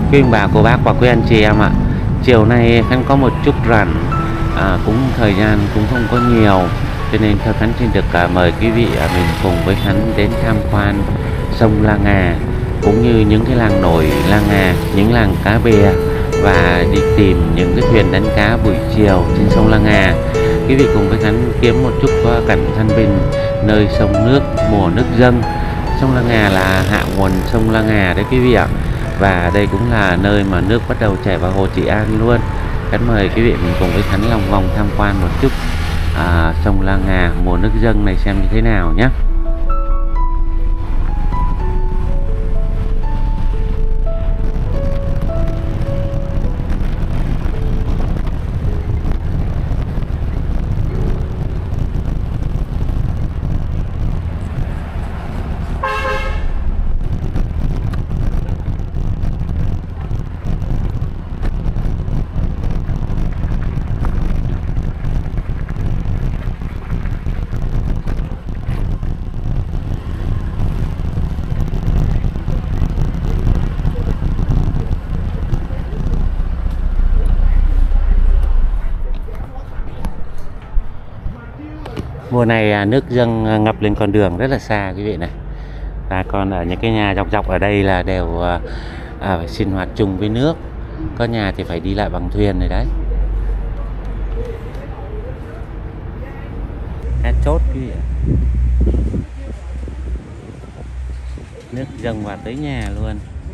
Quý ông bà, cô bác và quý anh chị em ạ, chiều nay Khánh có một chút rảnh, cũng thời gian cũng không có nhiều, cho nên theo Khánh xin được mời quý vị mình cùng với Khánh đến tham quan sông La Ngà, cũng như những cái làng nổi La Ngà, những làng cá bè, và đi tìm những cái thuyền đánh cá buổi chiều trên sông La Ngà. Quý vị cùng với Khánh kiếm một chút cảnh thanh bình nơi sông nước mùa nước dâng. Sông La Ngà là hạ nguồn sông La Ngà đấy quý vị ạ. Và đây cũng là nơi mà nước bắt đầu chảy vào hồ Trị An luôn. Khánh mời quý vị mình cùng với Khánh lòng vòng tham quan một chút sông La Ngà mùa nước dâng này xem như thế nào nhé. Mùa này nước dâng ngập lên con đường rất là xa quý vị này. Và còn ở những cái nhà dọc dọc ở đây là đều phải sinh hoạt chung với nước. Có nhà thì phải đi lại bằng thuyền này đấy. Cá chốt quý vị ạ. Nước dâng vào tới nhà luôn.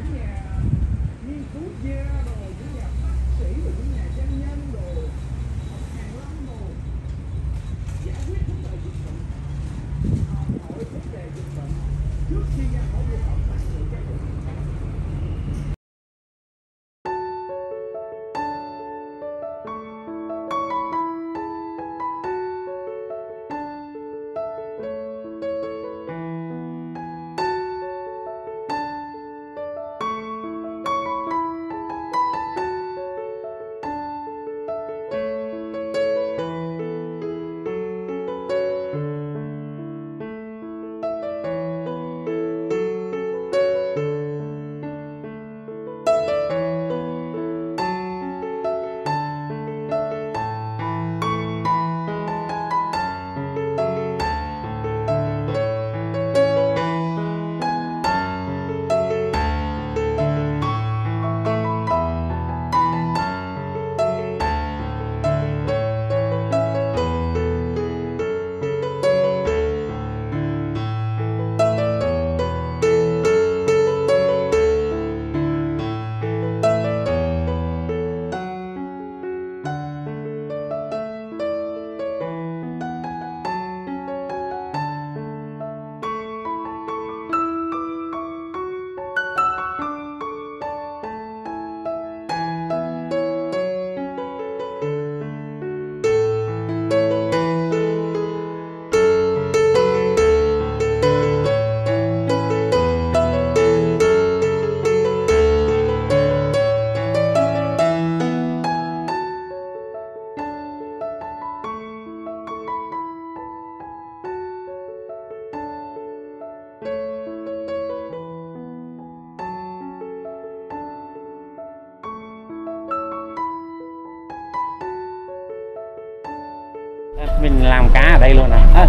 Mình làm cá ở đây luôn à?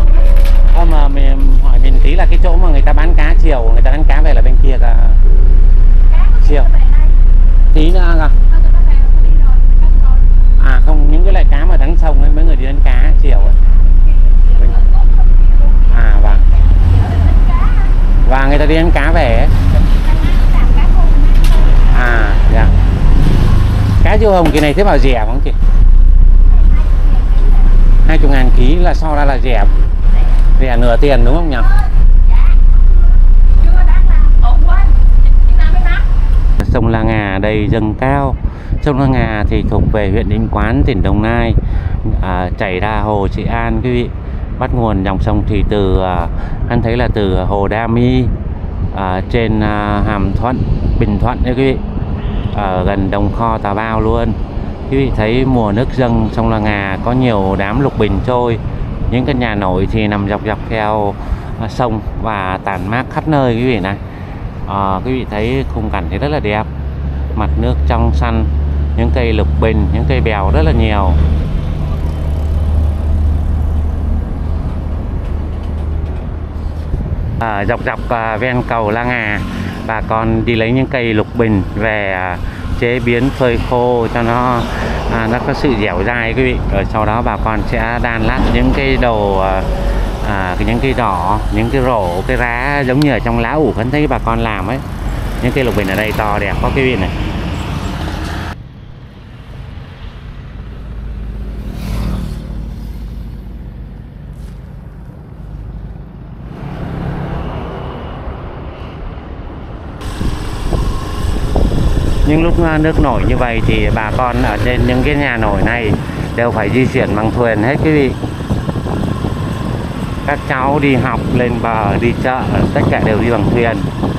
Mà mình hỏi mình tí là cái chỗ mà người ta bán cá chiều, người ta đánh cá về là bên kia cả chiều tí nữa à? Không, những cái loại cá mà đánh sông ấy, mấy người đi đánh cá chiều ấy. Vâng. Và người ta đi đánh cá về ấy. Dạ. Cá diêu hồng kỳ này thế bảo rẻ không chị? 20.000 ký là so ra là rẻ nửa tiền đúng không nhỉ? Sông La Ngà đây dâng cao. Sông La Ngà thì thuộc về huyện Định Quán, tỉnh Đồng Nai, chảy ra hồ Trị An quý vị. Bắt nguồn dòng sông thì từ anh thấy là từ hồ Đa My trên Hàm Thuận, Bình Thuận đấy quý vị, gần Đồng Kho, Tà Bao luôn. Quý vị thấy mùa nước dâng sông La Ngà có nhiều đám lục bình trôi. Những căn nhà nổi thì nằm dọc dọc theo sông và tản mát khắp nơi quý vị này. Quý vị thấy khung cảnh thì rất là đẹp. Mặt nước trong xanh, những cây lục bình, những cây bèo rất là nhiều. Dọc ven cầu La Ngà, bà con đi lấy những cây lục bình về chế biến phơi khô cho nó có sự dẻo dai quý vị. Rồi sau đó bà con sẽ đan lát những cái đồ những cây đỏ, những cái rổ, cái rá giống như ở trong lá ủ khấn thấy bà con làm ấy. Những cây lục bình ở đây to đẹp quá quý vị này. Những lúc nước nổi như vậy thì bà con ở trên những cái nhà nổi này đều phải di chuyển bằng thuyền hết quý vị. Các cháu đi học, lên bờ, đi chợ, tất cả đều đi bằng thuyền.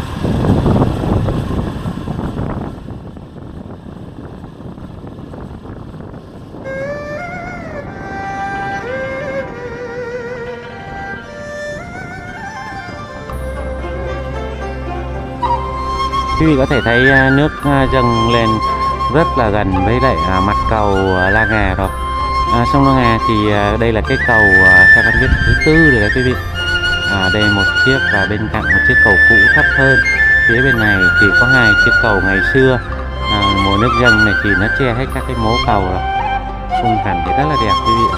Quý vị có thể thấy nước dâng lên rất là gần với lại mặt cầu La Ngà rồi. Sông La Ngà thì đây là cái cầu theo con biết thứ 4 rồi đấy quý vị. Đây một chiếc và bên cạnh một chiếc cầu cũ thấp hơn. Phía bên này thì có 2 chiếc cầu ngày xưa. Mùa nước dâng này thì nó che hết các cái mố cầu rồi. Khung cảnh thì rất là đẹp quý vị.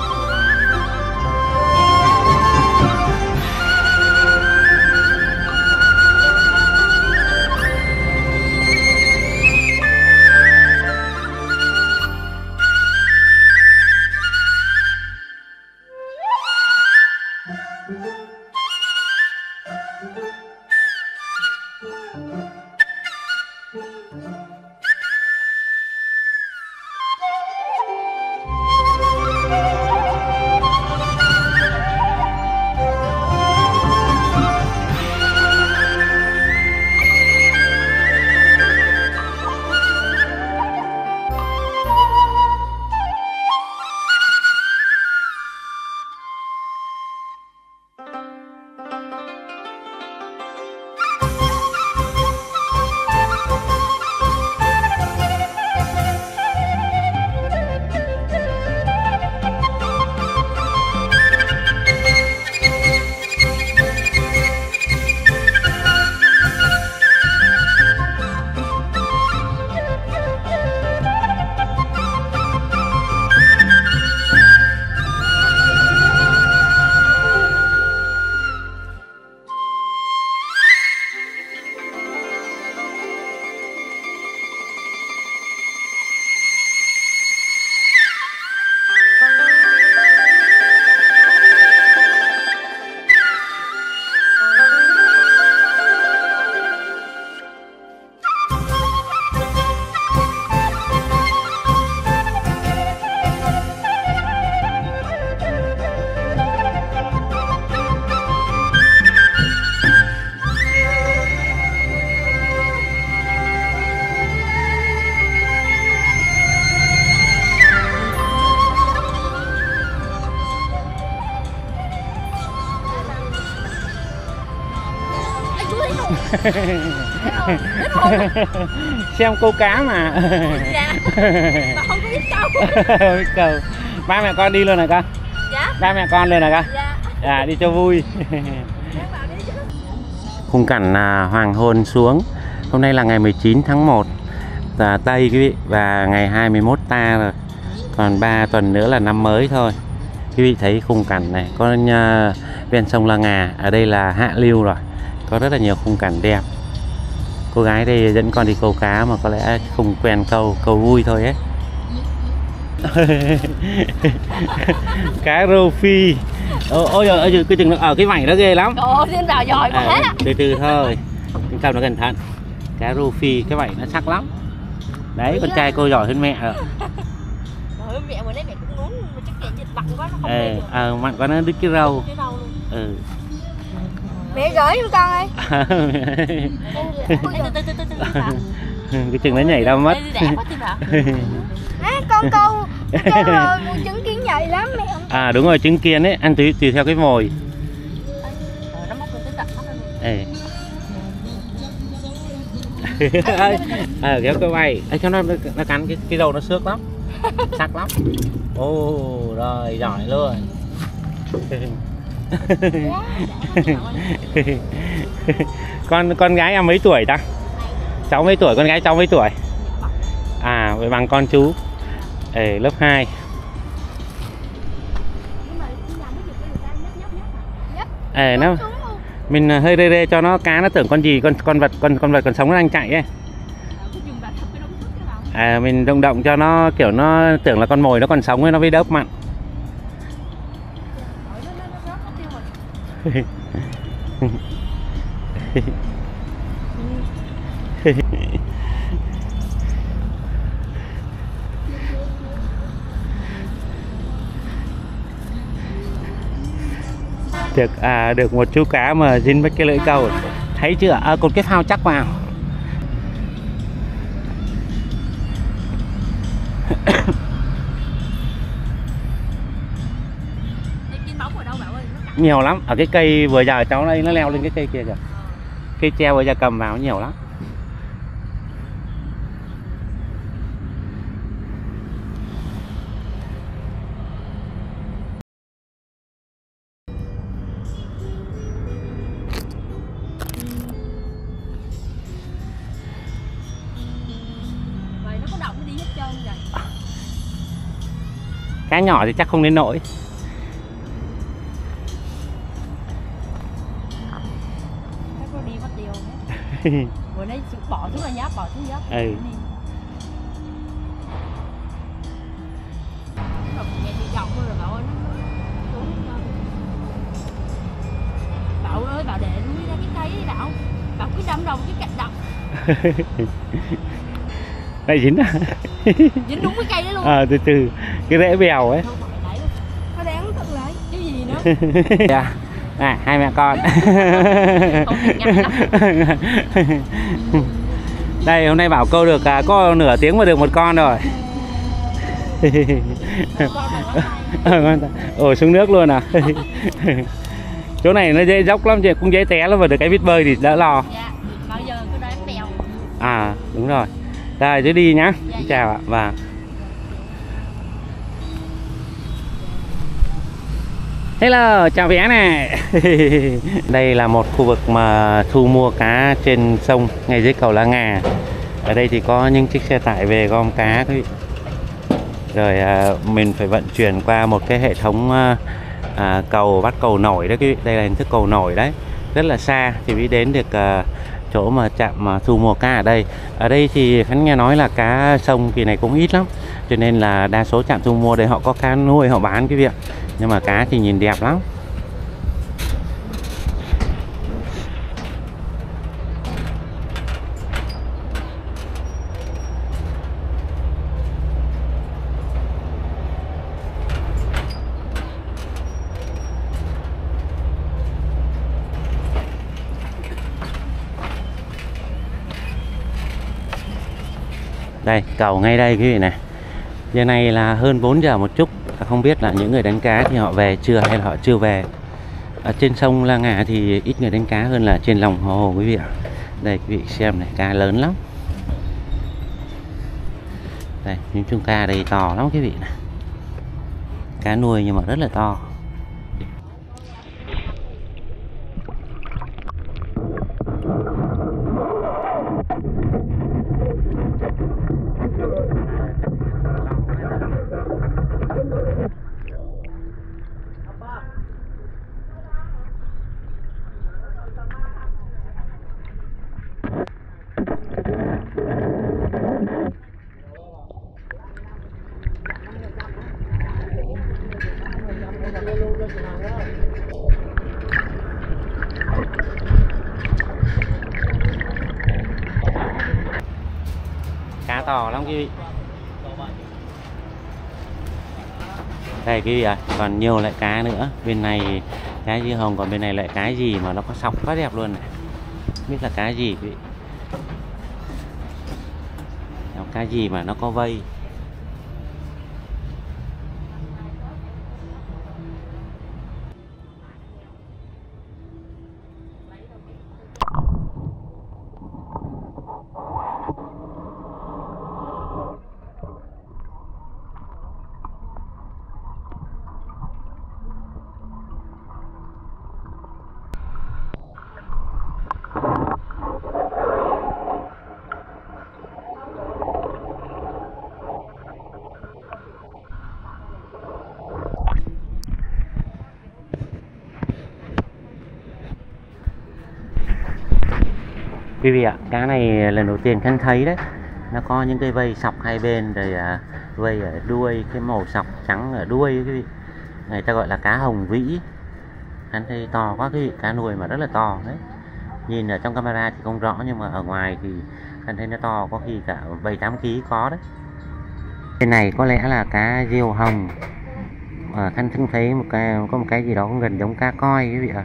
Xem câu cá mà. Dạ. Mà không có biết câu. Biết câu. Ba mẹ con đi luôn hả con? Dạ. Ba mẹ con luôn hả con? Dạ. Đi cho vui. Khung cảnh hoàng hôn xuống. Hôm nay là ngày 19 tháng 1 Tây quý vị, và ngày 21 ta rồi. Còn 3 tuần nữa là năm mới thôi. Quý vị thấy khung cảnh này, có ven sông La Ngà, ở đây là hạ lưu rồi. Có rất là nhiều khung cảnh đẹp. Cô gái đây dẫn con đi câu cá mà có lẽ không quen câu vui thôi ấy. Cá rô phi. Ôi giời, cái chừng nó ở cái vảy đó ghê lắm. Trời ơi, xin vào giỏi quá. Từ từ thôi, cầm nó cẩn thận. Cá rô phi, cái vảy nó sắc lắm. Đấy, con trai cô giỏi hơn mẹ rồi. Trời, mẹ vừa nãy mẹ cũng muốn, mà chắc kẻ dịch mặn quá nó không lên. Mặn quá nó đứt cái râu. Mẹ gửi cho con ơi. Cái chừng nó nhảy ra mất. Con câu rồi muốn chứng kiến nhạy lắm mẹ. Đúng rồi, trứng kiên ấy, ăn tùy theo cái mồi. Nó móc tới tận mắt luôn. Kéo cơ bay ấy cho nó cắn cái đầu nó xước lắm, sắc lắm. Ồ rồi giỏi luôn. Con gái em mấy tuổi ta? Cháu mấy tuổi? Con gái cháu mấy tuổi? À với bằng con chú ở lớp 2. Nó mình hơi rê rê cho nó cá nó tưởng con gì, con vật còn sống nó đang chạy ấy. Mình động động cho nó kiểu nó tưởng là con mồi nó còn sống ấy, nó mới đớp mặn. Được một chú cá mà dính với cái lưỡi câu. Thấy chưa? Cột cái phao chắc vào. Nhiều lắm. Ở cái cây vừa giờ cháu đây nó leo lên cái cây kia kìa. Cây treo vừa giờ cầm vào nhiều lắm. Cá nhỏ thì chắc không đến nỗi. Bữa nay bỏ xuống là nháp, bỏ xuống nháp. Bảo ơi, bảo để nuôi ra cái cây đi Bảo. Bảo cứ đâm đầu cái cạnh đập. Đây dính à? Dính đúng cái cây đấy luôn. Từ từ cái rễ bèo ấy. Nó đáng tự lấy cái gì nữa. Hai mẹ con. Đây hôm nay Bảo câu được có nửa tiếng mà được một con rồi. Xuống nước luôn à. Chỗ này nó dễ dốc lắm, cũng dễ té lắm, mà được cái biết bơi thì đỡ lo. Dạ, bao giờ cứ đoán bèo. Đúng rồi. Rồi chứ đi nhá. Chào ạ. Và hello, chào bé này. Đây là một khu vực mà thu mua cá trên sông ngay dưới cầu La Ngà. Ở đây thì có những chiếc xe tải về gom cá quý vị. Rồi mình phải vận chuyển qua một cái hệ thống cầu, bắt cầu nổi đấy quý vị. Đây là hình thức cầu nổi đấy. Rất là xa thì mới đến được chỗ mà trạm mà thu mua cá ở đây. Ở đây thì Khánh nghe nói là cá sông kỳ này cũng ít lắm, cho nên là đa số trạm thu mua đây họ có cá nuôi họ bán quý vị ạ. Nhưng mà cá thì nhìn đẹp lắm. Đây, cầu ngay đây quý vị này. Giờ này là hơn 4 giờ một chút. Không biết là những người đánh cá thì họ về chưa hay là họ chưa về. Ở trên sông La Ngà thì ít người đánh cá hơn là trên lòng hồ quý vị ạ. Đây quý vị xem này, cá lớn lắm. Đây, những chung cá đây to lắm quý vị này. Cá nuôi nhưng mà rất là to. Cá to lắm quý vị. Đây quý vị ạ, còn nhiều loại cá nữa. Bên này cá diêu hồng, còn bên này lại cá gì mà nó có sọc quá đẹp luôn này. Không biết là cá gì quý vị. Cá gì mà nó có vây. Quý vị ạ, cá này lần đầu tiên Khánh thấy đấy. Nó có những cái vây sọc hai bên, rồi vây ở đuôi, cái màu sọc trắng ở đuôi quý vị. Người ta gọi là cá hồng vĩ. Khánh thấy to quá quý vị, cá nuôi mà rất là to đấy. Nhìn ở trong camera thì không rõ, nhưng mà ở ngoài thì Khánh thấy nó to, có khi cả 7-8 kg có đấy. Bên này có lẽ là cá diều hồng. Khánh thấy có một cái gì đó cũng gần giống cá coi quý vị ạ.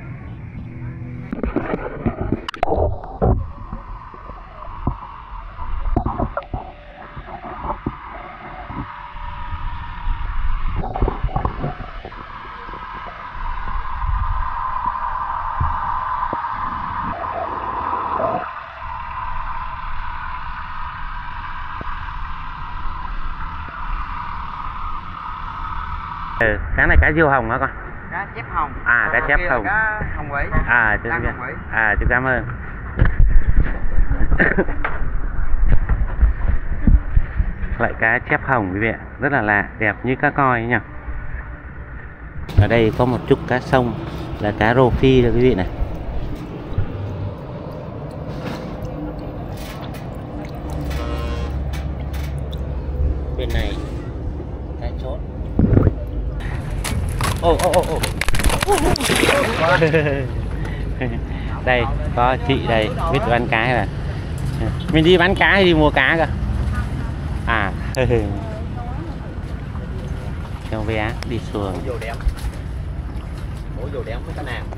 Cá này cá diều hồng hả con? Cá chép hồng. À, cá chép hồng. Cá hồng quỷ. Chú cảm ơn. Loại cá chép hồng quý vị ạ, rất là lạ, đẹp như cá coi nhỉ. Ở đây có một chút cá sông là cá rô phi đó quý vị này. Bên này cá chốt. Đây có chị đây biết bán cá là mình đi bán cá hay đi mua cá cơ? À cháu bé đi xuồng. Ủa dù đếm với cái nào?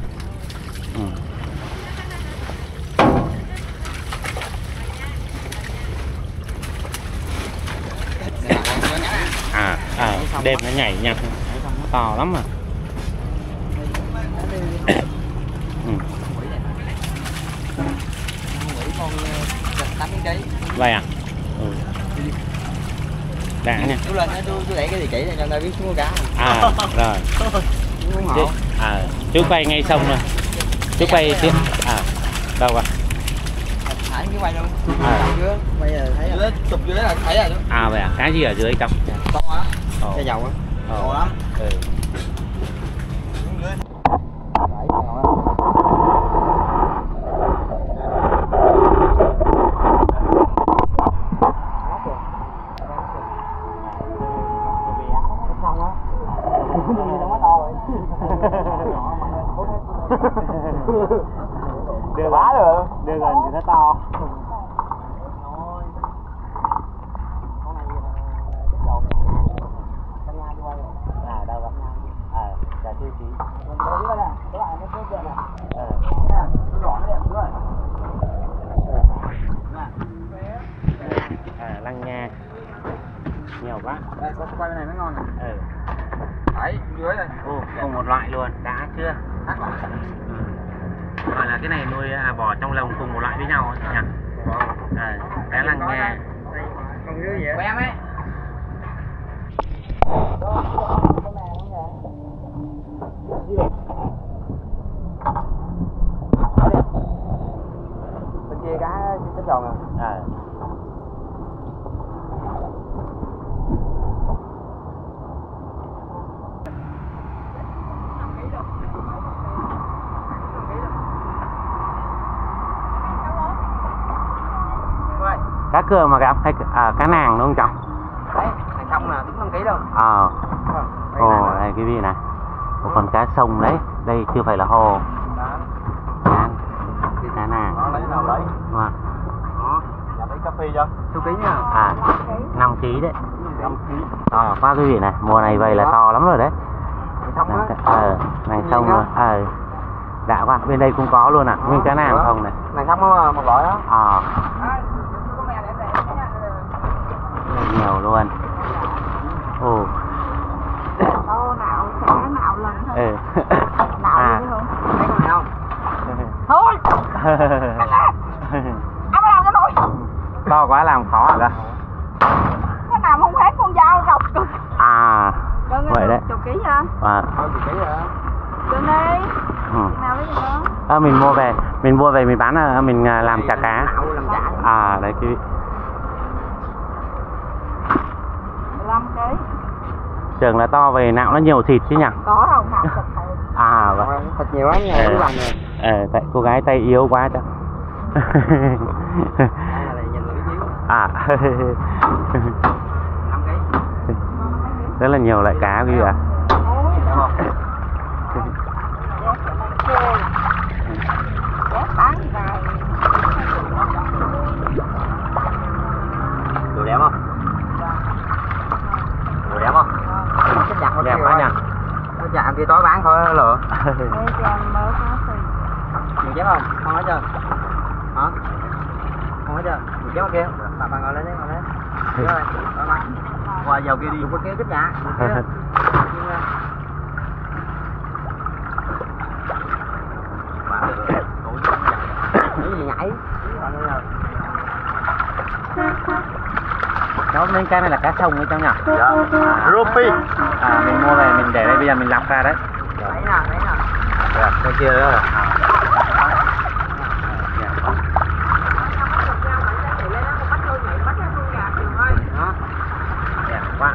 Đêm nó nhảy nhặt to lắm mà. Vậy à? Đã nha. Chú lên tôi đẩy cái địa chỉ này cho người biết xuống cá. Rồi. Chú quay ngay sông rồi. Chú quay tiếp. Đâu à? Thả cái quay luôn. Dưới. Bây giờ thấy rồi. Chụp dưới là thấy rồi. Vậy à? Cái gì ở dưới trong? To á. Cái dầu á. To lắm. Đưa bá được, đưa gần thì nó to. Đâu vậy? Là tiêu chí. Lăng Nha nhiều quá. Đây có quay bên này mới ngon nè. Đấy, dưới đây. Cùng một loại luôn, đã chưa? Gọi là cái này nuôi bò trong lồng cùng một loại với nhau nhỉ? Cá Lăng Nha. Còn dưới vậy? Của em ấy. Bên kia cá tròn à? Cá cơm mà gặp hay cá nàng đúng không cháu? Đấy, này xong là đúng 5 kg đâu. Đây cái vị này. Một con cá sông đấy, đây chưa phải là hồ. Cá nàng. Đó, lấy nào lấy. Đó. Nhà lấy cà phê chưa? Số ký nha. 5 kg đấy. 5 kg. To quá quý vị này, mùa này vậy là to lắm rồi đấy. Này xong rồi. Đã quá, bên đây cũng có luôn à, nguyên cá nàng không này. Này xong một loại đó. Nhiều luôn. Nạo, cá nạo lần thôi. Nạo luôn không? Thấy con này không? Thôi. Ai làm cho nổi. To quá làm khó hả? Cái nào không hết con dao rọc cực. Vậy đấy. Chục ký hả? Chục ký hả? Trên đây. Nào lấy cho nó. Mình mua về mình bán, mình làm chả cá. Đấy cái 15 kg. Tưởng là to về nạo nó nhiều thịt chứ nhỉ? Có đâu, nạo thịt thôi. Vậy. Thịt nhiều lắm nha, lần này. Tại cô gái tay yếu quá chắc. Này nhìn là biết xíu. À. 5 kg. Rất là nhiều loại cá quý vị ạ. Đúng không? Đồ đẹp không? Đồ đẹp không? Đẹp quá nha. Cái chạm kia tối bán thôi đó lựa. Mình chém không? Không hết chưa? Hả? Không hết chưa? Mình chém kia. Bà ngồi lên đấy, ngồi lên. Rồi, qua vào kia đi. Qua kia tiếp nhà. Nhảy. Đó, nên cái này là cá sông ở trong nhỉ? Dạ. Rupi. À, mình mua về mình để đây, bây giờ mình lọc ra đấy. Đấy nào, đấy nào. Dạ, cái kia đó là. Đẹp quá.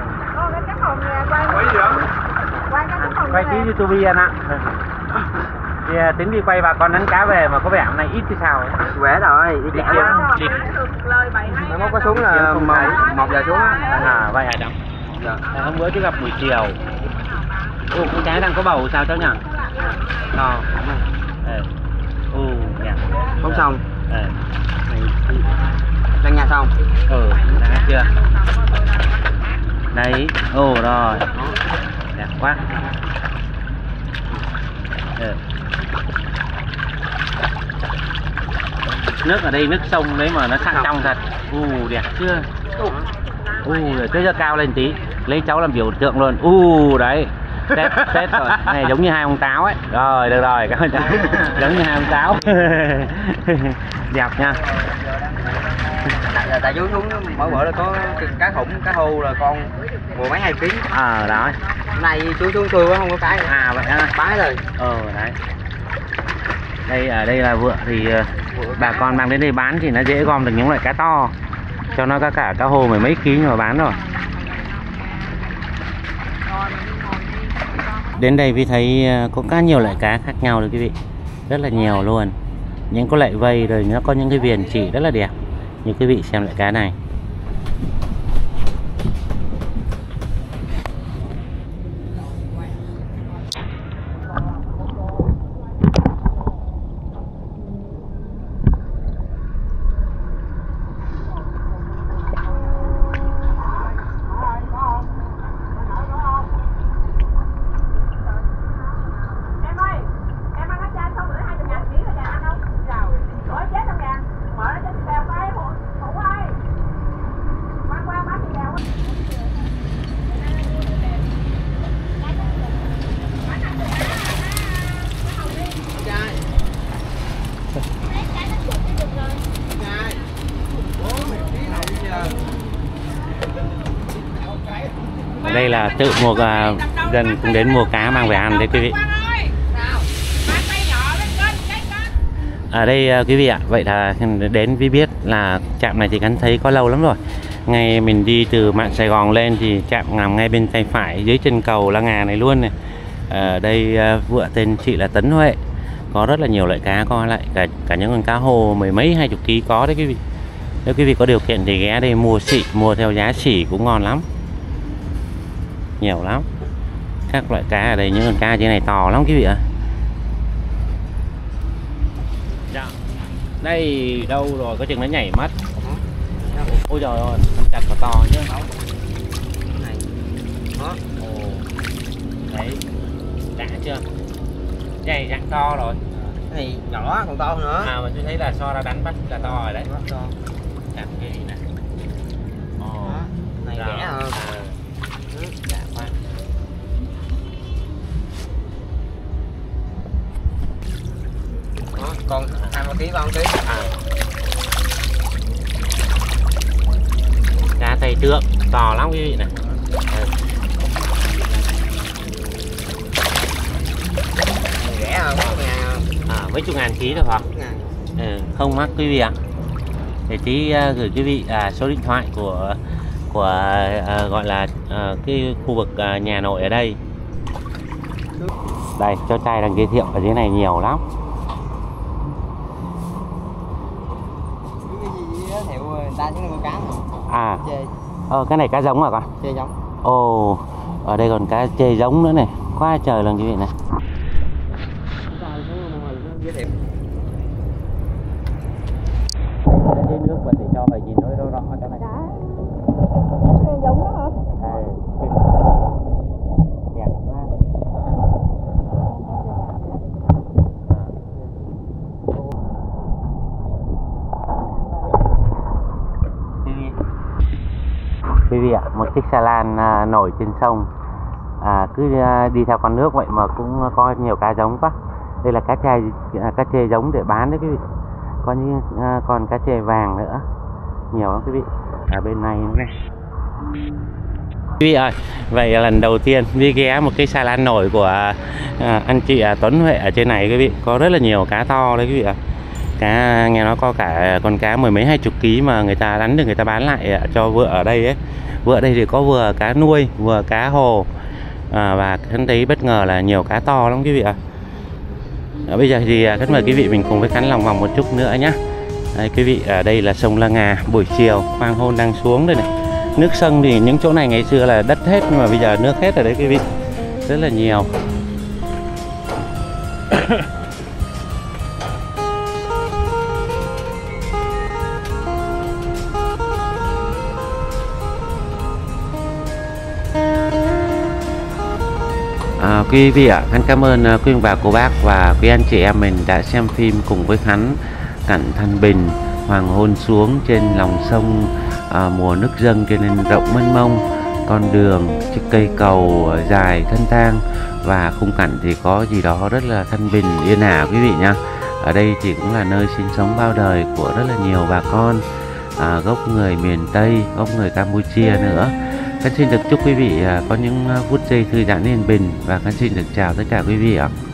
Quay tí YouTube anh ạ. Thì tính đi quay bà con đánh cá về mà có vẻ hôm nay ít thì sao ấy. Quẻ rồi, đi Đi kiếm. kiếm. Mai mốt có xuống là 1 giờ xuống á. À vậy hả Đăng? Dạ. Hôm bữa chứ gặp buổi chiều. Ồ, con cá đang có bầu sao cháu nhỉ? To. Ồ, đẹp. Không xong. Ờ. Đang nhà xong. Đã chưa? Đấy, rồi. Đẹp quá. Nước ở đây nước sông đấy mà nó sẵn trong thật. Đẹp chưa? Rồi tới giờ cao lên tí, lấy cháu làm biểu tượng luôn. Đấy. Tết rồi. Này giống như hai ông táo ấy. Rồi, được rồi, cảm ơn cháu. Giống như hai ông táo. Đẹp nha. Tại chú xuống mỗi bữa là có cá khủng, cá hưu là con 10 mấy 2 kg. Đó. Này chú xuống tôi quá không có cái. Vậy á. Bái rồi. Đấy. Đây ở đây là vựa thì bà con mang đến đây bán thì nó dễ gom được những loại cá to. Cho nó cả cá hồ 10 mấy ký mà bán rồi. Đến đây Vi thấy có khá nhiều loại cá khác nhau đấy quý vị. Rất là nhiều luôn. Những có loại vây rồi nó có những cái viền chỉ rất là đẹp. Như quý vị xem loại cá này. Đây là tự mua dân cũng đến mua cá mang về ăn đấy quý vị. Ở đây quý vị ạ, vậy là đến Vi biết là trạm này thì Gắn thấy có lâu lắm rồi. Ngày mình đi từ Mạn Sài Gòn lên thì trạm nằm ngay bên tay phải dưới chân cầu La Ngà này luôn này. Ở đây vựa tên chị là Tấn Huệ. Có rất là nhiều loại cá, có lại cả những con cá hồ 10 mấy 20 kg có đấy quý vị. Nếu quý vị có điều kiện thì ghé đây mua xỉ, mua theo giá xỉ cũng ngon lắm. Nhiều lắm. Các loại cá ở đây, những con cá trên này to lắm quý vị ạ. Đây đâu rồi, có chừng nó nhảy mất. Ôi trời ơi, con chặt có to chứ. Này. Đó. Đấy. Đã chưa? Này dạng to rồi. Cái này nhỏ còn to nữa. Mà tôi thấy là so ra đánh bắt là to rồi đấy. To. Chặt cái gì nè. Này rẻ hơn. Dạ quá. Đó, còn 20 kg 30 kg. Cá Tây Tượng to lắm quý vị này. Rẻ hơn, 1.000. Mấy chục ngàn ký thôi hả? Không mắc quý vị ạ. Để tí gửi quý vị số điện thoại của gọi là cái khu vực nhà nội ở đây. Đây, cho trai đang giới thiệu ở dưới này nhiều lắm. người ta xuống nuôi cá À, chê cái này cá giống à con? chê giống. Ồ, ở đây còn cá chê giống nữa này, quá trời lần quý vị này. Giới thiệu Lấy nước và để cho bà nhìn nó rõ cho này. Cái giống đó hả? Đẹp quá. Quý vị ạ, một chiếc xà lan nổi trên sông, cứ đi theo con nước vậy mà cũng có nhiều cá giống quá. Đây là cá trê giống để bán đấy quý vị. Có những con cá trê vàng nữa, nhiều lắm quý vị. Ở bên này nữa này. Quý vị ơi, vậy là lần đầu tiên Vi ghé một cái xà lan nổi của anh chị Tuấn Huệ ở trên này quý vị. Có rất là nhiều cá to đấy quý vị ạ. Cá nghe nói có cả con cá mười mấy 20 ký mà người ta đánh được người ta bán lại cho vựa ở đây ấy. Vựa ở đây thì có vừa cá nuôi vừa cá hồ, và Khánh thấy bất ngờ là nhiều cá to lắm quý vị ạ. Bây giờ thì Khánh mời quý vị mình cùng với Khánh lòng vòng một chút nữa nhé. Đây, quý vị, ở đây là sông La Ngà, buổi chiều hoàng hôn đang xuống đây này. Nước sông thì những chỗ này ngày xưa là đất hết nhưng mà bây giờ nước hết ở đấy quý vị, rất là nhiều. Quý vị ạ, Khánh cảm ơn quý ông bà cô bác và quý anh chị em mình đã xem phim cùng với Khánh cảnh Thanh Bình hoàng hôn xuống trên lòng sông, mùa nước dâng cho nên rộng mênh mông, con đường, chiếc cây cầu dài thanh thang và khung cảnh thì có gì đó rất là thanh bình yên ả quý vị nha. Ở đây thì cũng là nơi sinh sống bao đời của rất là nhiều bà con gốc người miền Tây, gốc người Campuchia nữa. Khánh xin được chúc quý vị có những phút giây thư giãn yên bình và Khánh xin được chào tất cả quý vị ạ.